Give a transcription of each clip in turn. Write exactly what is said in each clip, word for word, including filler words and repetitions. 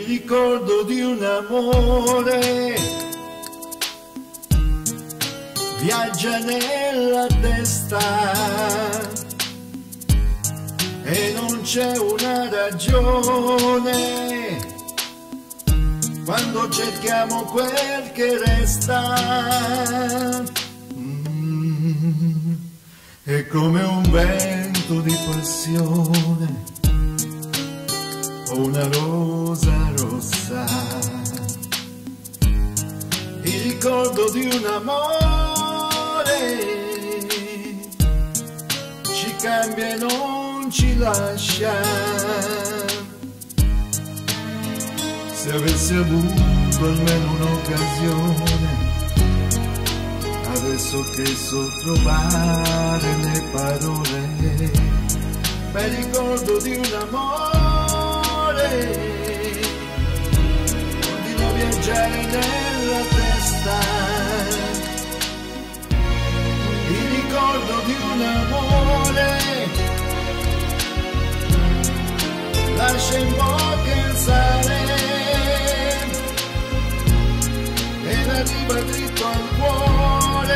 il ricordo di un amore viaggia nella testa e non c'è una ragione quando cerchiamo quel che resta. Mm, è come un vento di passione o una rosa rossa, il ricordo di un amore ci cambia e non ci lascia. Se avessi avuto almeno un'occasione, adesso che so trovare le parole, bel ricordo di un amore, continua a viaggiare nella testa, il ricordo di un amore, lascia in bocca il sale ed arriva dritto al cuore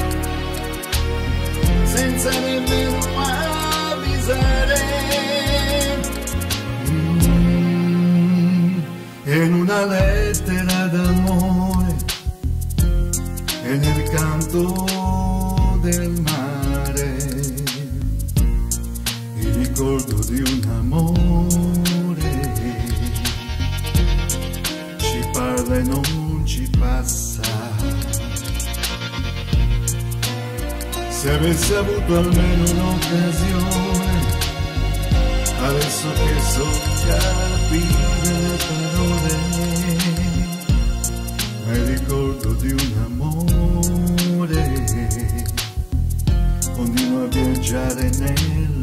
senza nemmeno avvisare. Mm, in una lettera d'amore e nel canto del mare, il ricordo di un amore ci parla e non ci passa. Se avessi avuto almeno un'occasione, adesso che so capire le parole, ma il ricordo di un amore continua a viaggiare nel